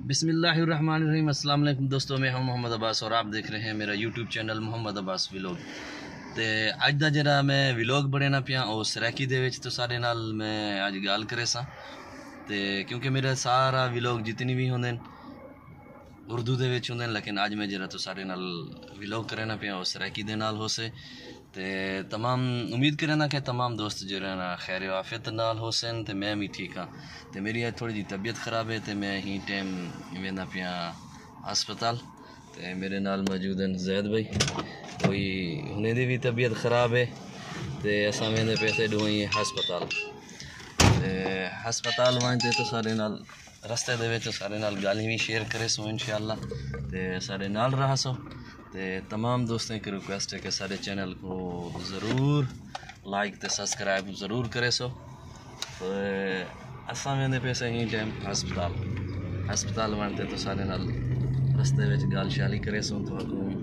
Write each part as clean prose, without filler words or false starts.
बिस्मिल्लाहिर्रहमानिर्रहीम। अस्सलाम वालेकुम दोस्तों, मैं हूं मोहम्मद अब्बास और आप देख रहे हैं मेरा YouTube channel Mohammad Abbas vlog. तो अज दा जरा मैं व्लॉग बनेना पिया और सराकी दे विच तो सारे नाल मैं अज गल करे सा ते क्योंकि मेरा सारा व्लॉग जितनी भी होंदे उर्दू दे विच होंदे, लेकिन अज मैं जरा तो सारे नाल व्लॉग करना पिया और सराकी दे नाल होसे ते तमाम उम्मीद करना कि तमाम दोस्त जो है ना खैर आफियत नाल होसन ते मैं भी ठीक हाँ। तो मेरी आज थोड़ी जी तबीयत ख़राब है तो मैं ही टाइम वेंदा पिया हस्पताल। तो मेरे नाल मौजूद हैं जैद भाई, कोई उन्हें दी भी तबीयत ख़राब है तो असा वेंदे पैसे डूई हस्पताल। हस्पताल वहाँ तो सारे नाल रस्ते दे विच सारे नाल गल भी शेयर करे सो इंशाअल्लाह ते सारे नाल रहा सो। तो तमाम दोस्तों की रिक्वेस्ट है कि सारे चैनल को ज़रूर लाइक तो सब्सक्राइब ज़रूर करे सो। तो असा वेंदे पैसे ही टाइम हस्पताल वनते तो सारे नाल रस्ते विच गल शाली करे सो तो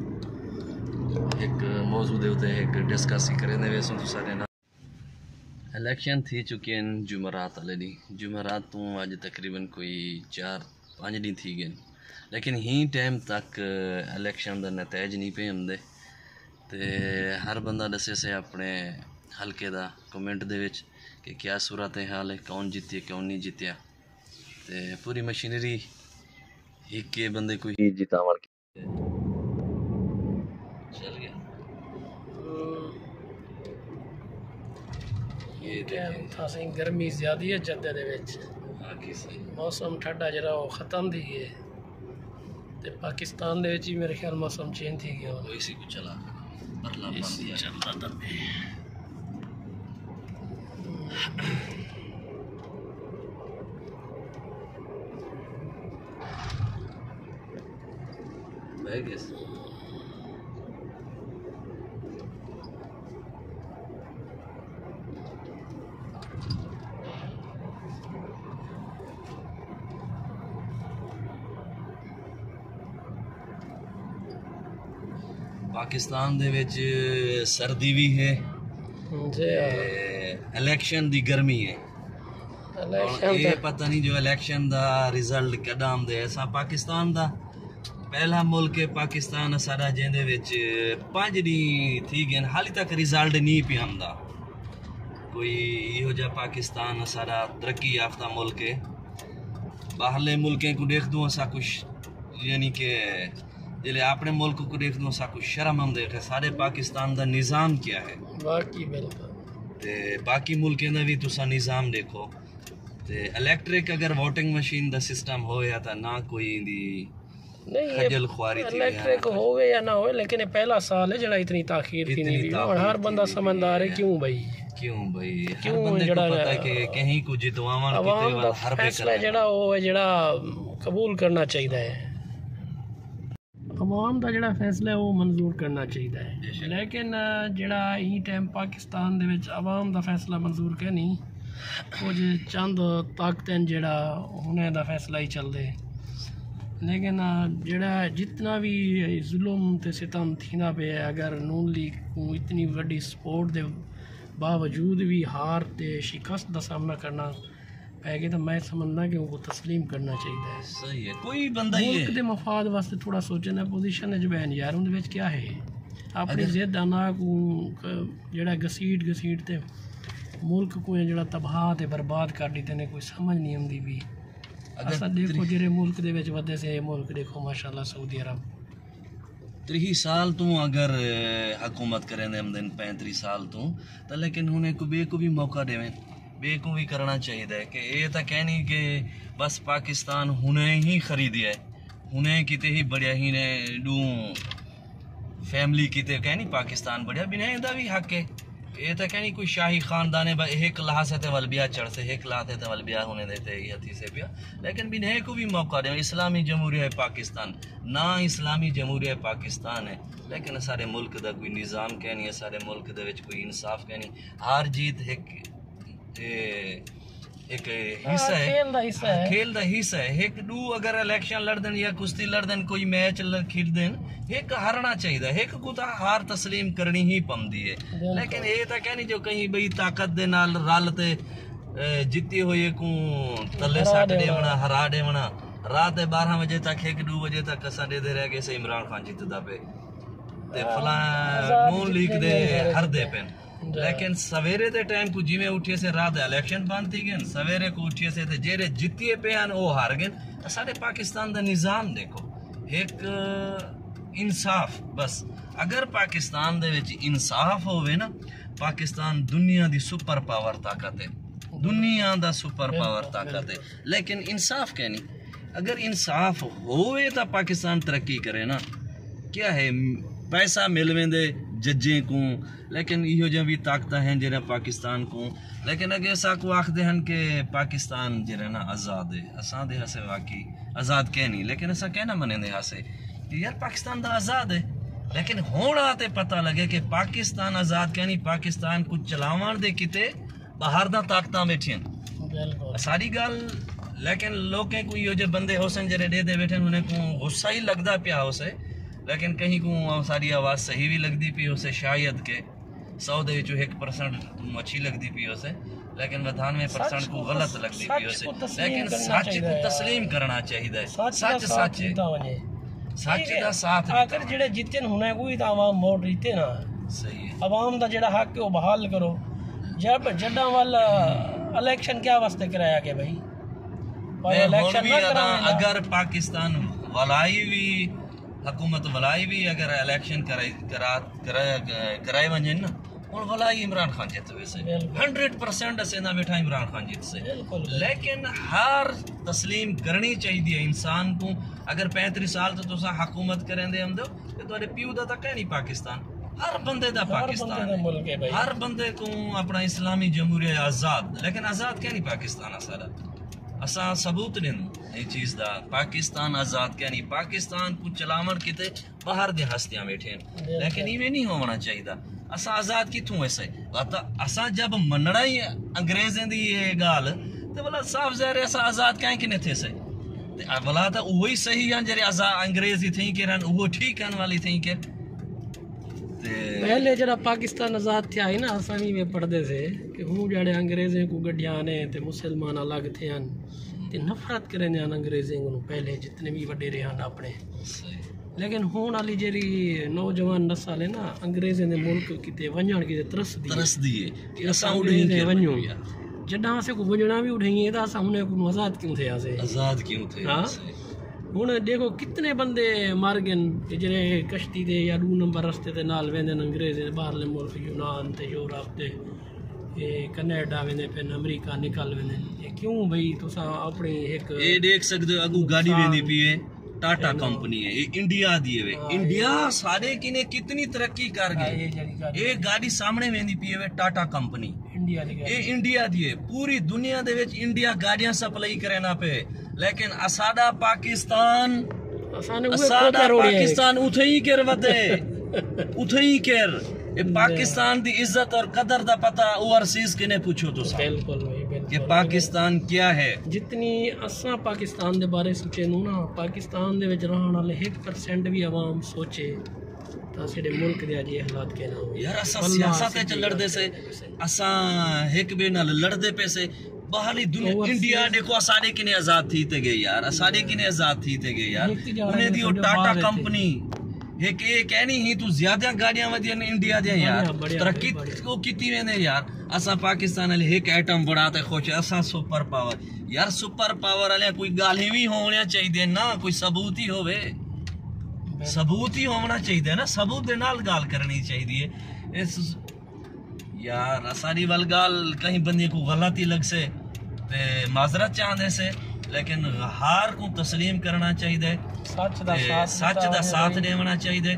एक मौजू दे उते एक डिस्कस करे वेसो तो सारे नाल। इलेक्शन थी चुके हैं जुमरात वाले दी, जुमरात तो अज तकरीबन कोई 4-5 दिन थी गए, लेकिन ही टाइम तक इलेक्शन का नतैज नहीं पे आंदे। तो हर बंदा दसे से अपने हल्के का कमेंट दे विच कि क्या सूरत हाल है, कौन जीतिया कौन नहीं जीतिया। तो पूरी मशीनरी एक के बंदे को ही जितावन चल गया। ये टाइम गर्मी ज़्यादा है जद्दे दे विच, मौसम ठंडा जरा वो ख़त्म थी गए ते पाकिस्तान दे विच मेरे ख्याल मौसम चेंज थी गया। इसी को चला बदला चलता था पाकिस्तान दे विच सर्दी भी है, इलेक्शन दी गर्मी है। ये पता नहीं जो इलेक्शन दा रिजल्ट कदा आंदे। ऐसा पाकिस्तान दा पहला मुल्क है पाकिस्तान सारा जिंदे विच 5 दिन थी गए हाली तक रिजल्ट नहीं पे आंदा। कोई इहो जा पाकिस्तान सारा तरक्की याफ्ता मुल्क है। बाहरले मुल्कें को देख दूँ ऐसा कुछ यानी कि जिले अपने मुल्क को देख दूँ ऐसा कुछ शर्म हम देखे सारे पाकिस्तान का निज़ाम क्या है। बाकी मुल्कें का भी तुसा निज़ाम देखो। तो इलैक्ट्रिक अगर वोटिंग मशीन का सिस्टम हो या तो ना कोई दी खजल ख्वारी थी इलैक्ट्रिक होवे या ना होवे, लेकिन ये पहला साल है जड़ा इतनी ताखीर थी नहीं और हर बंदा समझदार है क्यों भाई हर बंदे को पता है कि कहीं को जितवावन किते वाला हर फैसला जड़ा वो है जड़ा कबूल करना चाहिए है। अवाम का जड़ा फैसला है वो मंजूर करना चाहिए है, लेकिन जड़ा ही टाइम पाकिस्तान दे विच अवाम का फैसला मंजूर के नहीं कुछ चंद ताकतें जड़ा उन्हें दा फैसला ही चल दे। लेकिन जड़ा जितना भी जुल्म ते सितम थींदा पे अगर नून लीग को इतनी वड्डी सपोर्ट दे बावजूद भी हार ते शिकस्त का सामना करना पैगे तो मैं समझना कि उनको तस्लीम करना चाहिए। सही है, कोई बंदा ही मुल्क दे मफाद वास्ते थोड़ा सोचना पोजीशन है जबैन यार उनदे विच क्या है अपनी जिद आना को जड़ा घसीट ते मुल्क को जड़ा तबाह ते बर्बाद कर दी तेने कोई समझ नहीं आती भी। अगर देखो जेरे मुल्क दे विच वधे से मुल्क देखो माशाल्लाह सऊदी अरब 30 साल तू अगर हुकूमत करें दिन 35 साल तो लेकिन उन्हें को भी मौका देवें बे को भी करना चाहिए कि ये तो कहनी कि बस पाकिस्तान हुने ही खरीदिया है, हुने किते ही बढ़िया ही ने डू फैमिली किते कहनी पाकिस्तान बढ़िया बिना इंदा भी हक है। ये तो कहनी कोई शाही खानदान है एक लाश है वलबिया चढ़ से एक लाश है वलबिया होने देते हथी से पिया, लेकिन बिना को भी मौका दे। इस्लामी जमहूरिया है पाकिस्तान ना इस्लामी जमहूरिया पाकिस्तान है, लेकिन सारे मुल्क का कोई निज़ाम कहनी है, सारे मुल्क दे विच कोई इंसाफ कहनी। हार जीत एक हिस्सा है खेल का हिस्सा है। एक दू अगर इलेक्शन लड़दन या कुश्ती लड़दन कोई मैच खेलदन एक हारना चाहिए, एक को तो हार तस्लीम करनी ही पमदी है। लेकिन ये तो कहनी जो कहीं बई ताकत दे नाल रल ते जित्ती हुई को तले सट देवना हरा देवना रात 12 बजे तक 1-2 बजे तक असां ॾेदे रह गए से इमरान खान जितदा पे ते फलां नून लीग दे हरदे पेन लेकिन सवेरे दे टाइम को जिवें उठिए से रात इलेक्शन बंद थी गए सवेरे को उठिए से ते जेरे जितिए पे हैं वो हार गए साडे पाकिस्तान दा निज़ाम देखो एक इंसाफ बस अगर पाकिस्तान दे विच इंसाफ होवे ना पाकिस्तान दुनिया दी सुपर पावर ताकत है दुनिया दा सुपर पावर ताकत है लेकिन इंसाफ क्या नहीं अगर इंसाफ होवे तो पाकिस्तान तरक्की करे ना क्या है पैसा मिल वेंदे जजें को लेकिन इहो जो भी ताकत हैं जरा पाकिस्तान को लेकिन अगे असा को आखते हैं कि पाकिस्तान जरा ना आज़ाद है असा दे हसे वाकई आज़ाद कह नहीं लेकिन असा कहना मने दे हसे यार पाकिस्तान दा आज़ाद है लेकिन होना ते पता लगे कि पाकिस्तान आज़ाद कह नहीं पाकिस्तान को चलावन दे किते बाहर दा ताकत बैठियां सारी गल लेकिन लोकें को यो जो बंदे होसन जरे दे बैठे उन्हें को गुस्सा ही लगता पिया होसे लेकिन कहीं को सारी आवाज़ सही भी लगती पी उसे शायद के 100 दे 1% अच्छी लगती पी उसे लेकिन 92% को गलत लगती पी उसे लेकिन सच को तस्लीम करना चाहिए सच सच सच दा साथ आखिर जेड़े जितन हुने कोई तो आवाम वोट जीते ना सही है आवाम दा जेड़ा हक है वो बहाल करो जब जड्डा वाला इलेक्शन क्या वास्ते कराया गया भाई इलेक्शन ना करा अगर पाकिस्तान वलाई भी हुकूमत वलाई भी अगर इलेक्शन कराए वंजन ना और वलाई इमरान खान जीत वैसे 100% असे ना बैठा इमरान खान जीत से लेकिन हर तस्लीम करनी चाहिए इंसान को अगर 35 साल तो तुसा हुकूमत करें दे हम दो ते तोरे प्यू दा तक नहीं पाकिस्तान हर बंदे दा पाकिस्तान है हर बंदे को अपना इस्लामी जमहूरियत आज़ाद लेकिन आज़ाद क्या नहीं पाकिस्तान सारा असा सबूत देनू ये चीज दा पाकिस्तान आज़ाद क्या नहीं पाकिस्तान को चलावन किते बाहर दे हस्तियां बैठे लेकिन इवें नहीं होना चाहिए असा आज़ाद किथों ऐसे असा जब मनना ही अंग्रेजें दी ये गाल ते भला साफ ज़ाहिर असा आज़ाद क्या कि थे से भला तो वही सही हैं जरे अंग्रेज ही थी के वो ठीक है वाली थी के पहले जरा पाकिस्तान आज़ाद थिया ही ना असानी में पढ़ते थे कि हूँ जड़े अंग्रेजें को गड्डिया ने ते मुसलमान अलग थे ते नफरत करें अंग्रेजें को पहले जितने भी वड्डे रहे हैं अपने लेकिन हूँ वाली जी नौजवान नस्ल है ना अंग्रेजें दे मुल्क किते वंजण किते तरस दी है वञूं जॾां असें को वञणा भी उठाइए तो असां हुन को आज़ाद क्यों थे हाँ हूँ देखो कितने बंदे मर गए जरे कश्ती दे या 2 नंबर रस्ते ते नाल वेंदे अंग्रेज बाहरले मुल्क यूनान ते यूरोप ते कनाडा वेंदे पे अमेरिका निकल वेंदे ये क्यों भाई तुसा अपनी एक ये देख सकते हो अगू गाड़ी वेंदी पी है टाटा कंपनी है ये इंडिया दी है इंडिया सारे किने कितनी तरक्की कर गए ये गाड़ी सामने वेंदी पी है टाटा कंपनी इंडिया दी है पूरी दुनिया दे विच इंडिया गाड़ियां सप्लाई करे ना पे लेकिन असाडा पाकिस्तान उथे ही कर वदे उथे ही कर ये पाकिस्तान दी इज्जत और कदर दा पता ओवरसीज किने पूछो तो बिल्कुल कि पाकिस्तान क्या है जितनी असा पाकिस्तान दे बारे सोचे नु ना पाकिस्तान दे विच रहन वाले 1% भी आवाम सोचे तो साडे मुल्क दे अजे हालात के ना यार असा सियासत च लड़दे से असा एक बे नाल लड़दे पे से बाहरी दुनिया इंडिया देखो सारे किने आज़ाद थी ते गए यार सारे किने आज़ाद थी ते गए यार उन्हें दी टाटा कंपनी एक ये कहनी ही तू ज्यादा गाड़ियां वदियां इंडिया दे यार तरक्की को कीती वेंदे यार असा पाकिस्तान वाले एक एटम बढ़ाते खुश असा सुपर पावर यार सुपर पावर वाले कोई गाल ही होना चाहिए ना कोई सबूत ही होवे सबूत ही होना चाहिए ना सबूत दे नाल गाल करनी चाहिए इस यार सारी वाल गाल कहीं बंदे को गलत ही लग से ते माजरत चाहते से लेकिन हार को तस्लीम करना चाहिए सच दा साथ देना चाहिए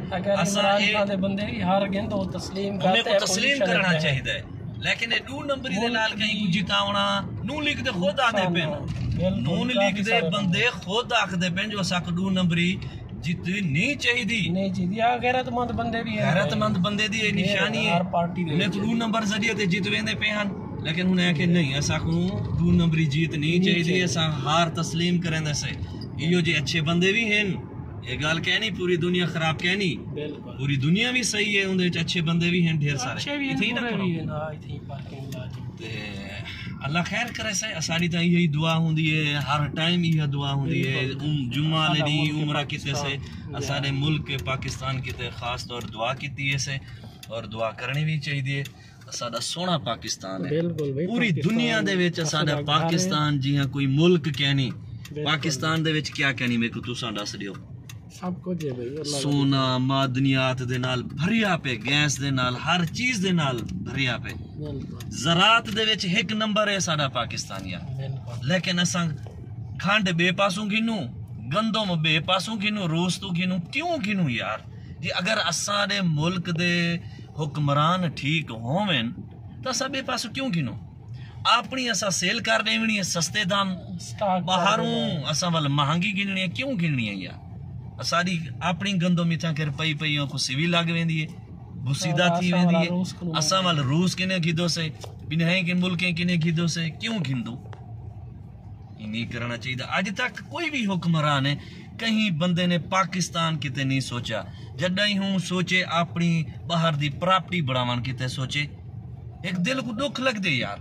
तस्लीम करना चाहिए लेकिन ये 2 नंबरी दे नाल कहीं को जितावना नून लीग दे खुद आदे पे नून लीग दे बंदे खुद आखदे पे जो साक 2 नंबरी जितनी नहीं चाहिए गैरतमंद बंदे भी गैरतमंद बंदे दी निशानी है उन्हें 2 नंबर जरिए ते जितवेंदे पे हन लेकिन उन्हें आखे नहीं ऐसा को 2 नंबरी जीत नहीं चाहिए ऐसा हार तस्लीम करें से यो जो अच्छे बंदे भी हैं ये गाल कहनी पूरी दुनिया खराब कहनी पूरी दुनिया भी सही है उनके अच्छे बंदे भी हैं ढेर सारे अल्लाह खैर करे से असारी तो यही दुआ होंदी है हर टाइम यह दुआ होंदी है जुम्मा वाले दी उम्र किते से असारे मुल्क के पाकिस्तान किते खास तौर दुआ कीती है से और दुआ करनी भी चाहिए साडा सोना पाकिस्तान है पूरी दुनिया दे विच साडा पाकिस्तान जी हां कोई मुल्क कहनी पाकिस्तान दे विच क्या कहनी मेरे को तुसां दस दियो सब कुछ है भाई सोना मादनियात दे नाल भरिया पे गैस दे नाल हर चीज दे नाल भरिया पे ज़रात दे विच एक नंबर है साडा पाकिस्तान यार लेकिन असां खंड बेपासों गिनू गंदम बेपासों गिनू रोस्तू गिनू क्यों गिनू यार जी अगर असां दे मुल्क दे हुक्मरान ठीक होवेन तो असां बेपासों क्यों गिनू अपनी असां सेल कर देवनी है सस्ते दाम बाहरों असां वाल महंगी गिननी है क्यों गिननी है यार असारी अपनी गंदो मिथा कर पई पई को सिवी लग वेंदी है बुसीदा थी वेंदी है असां वाल रूस किने गिदो से बिनहे के मुल्के किने गिदो से क्यों गिंदो ये नहीं करना चाहिए आज तक कोई भी हुक्मरान है कहीं बंदे ने पाकिस्तान किते नहीं सोचा जड्डा हूँ सोचे अपनी बाहर दी प्रॉपर्टी बढ़ावन किते सोचे एक दिल को दुख लग दे यार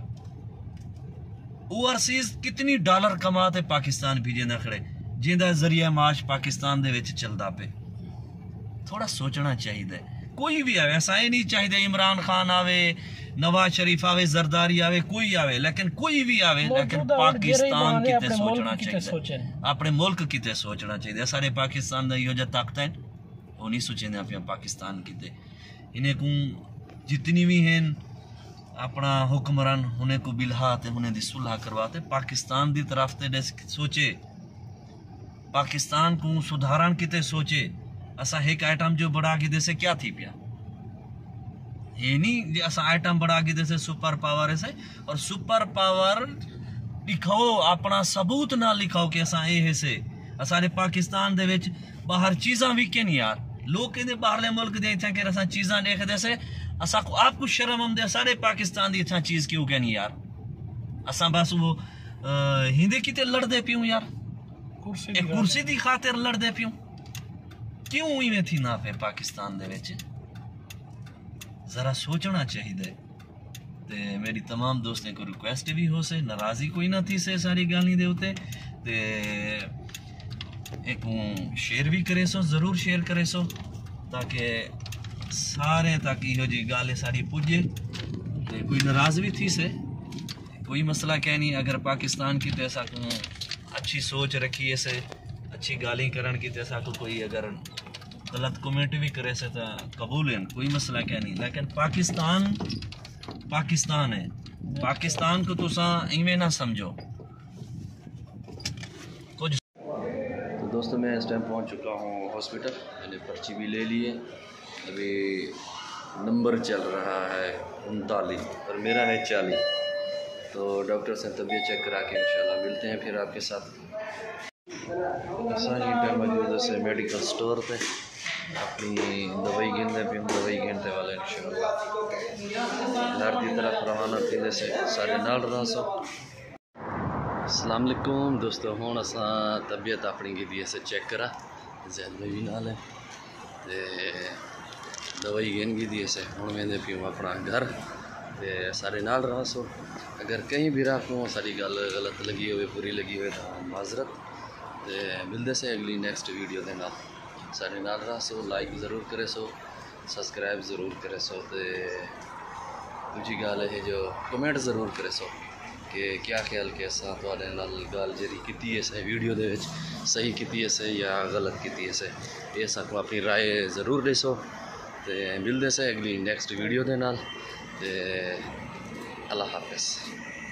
ओवरसीज कितनी डॉलर कमाते पाकिस्तान भी जेंदा खड़े जिंदा जरिया माश पाकिस्तान दे विच चलदा पे थोड़ा सोचना चाहिए कोई भी आवे ऐसा ही नहीं चाहिए इमरान खान आवे नवाज शरीफ आवे जरदारी आवे कोई आवे लेकिन कोई भी आवे लेकिन पाकिस्तान किते सोचना चाहिए अपने मुल्क किते सोचना चाहिए सारे पाकिस्तान दा यो जा ताकत है वो नहीं सोचेंदे अपने पाकिस्तान किते इन्हें को जितनी भी हैं अपना हुक्मरान उन्हें को बिल्हाते उन्हें दी सुलह करवाते पाकिस्तान दी तरफ ते सोचे पाकिस्तान को सुधारण किते सोचे असा एक आइटम जो बढ़ा के दे से क्या थी पिया ये नहीं असा आइटम बढ़ा के दे से सुपर पावर है और सुपर पावर लिखाओ अपना सबूत ना लिखाओ कि असा ये है से असारे पाकिस्तान दे विच बाहर चीज़ां विकन यार लोग कहते बाहरले मुल्क दे इत्थां के असा चीज़ां देख दे से असा को आपको शर्म हम दे सारे पाकिस्तान दी इत्थां चीज़ क्यों कहनी यार असा बस वो हिंदे किते लड़दे पियूं यार एक कुर्सी दी खातिर लड़दे पियूं क्यों इवें थी ना पे पाकिस्तान दे विच जरा सोचना चाहिए ते मेरी तमाम दोस्तों को रिक्वेस्ट भी हो से नाराजी कोई ना थी से सारी गाली दे उते ते एक शेयर भी करे सो जरूर शेयर करे सो ताकि सारे तक यो जी गाले सारी पुजे ते कोई नाराज भी थी से कोई मसला क्या नहीं अगर पाकिस्तान की तैसा को अच्छी सोच रखी है से अच्छी गाली करण की तैसा को कोई अगर गलत कमेंट भी करे से तो कबूल है कोई मसला क्या नहीं लेकिन पाकिस्तान पाकिस्तान है पाकिस्तान को तो इवें ना समझो कुछ। तो दोस्तों मैं इस टाइम पहुंच चुका हूं हॉस्पिटल मैंने पर्ची भी ले ली है अभी नंबर चल रहा है 39 और मेरा है 40 तो डॉक्टर से तबीयत चेक करा के इंशाल्लाह मिलते हैं फिर आपके साथ मौजूद से मेडिकल स्टोर पे अपनी दवाई गिनते पे दवाई गिनते वाले इंशाल्लाह घर की तरफ रवाना थी जैसे साढ़े नाल रहा सो। अस्सलाम वालेकुम दोस्तों हुण असां तबीयत अपनी गी से चेक करा जैन में भी नाल है ते दवाई गिन गी से हुण वेंदे पियूं अपना घर ते सारे नाल रहा सो अगर कहीं भी राखो सारी गल गलत लगी हो बुरी लगी हो तो माजरत ते मिलते से अगली नेक्स्ट वीडियो के नाल सारे नाल रहा सो लाइक ज़रूर करे सो सब्सक्राइब ज़रूर करे सो ते दूजी गल है जो कमेंट ज़रूर करे सो कि क्या ख्याल के असां तुहाडे नाल गल जेह्ड़ी कीती है से वीडियो दे विच सही कीती है से या गलत कीती है से ये सानू अपनी राय ज़रूर दसो ते मिलते से अगली नेक्स्ट वीडियो के नाल ते अल्लाह हाफिज़।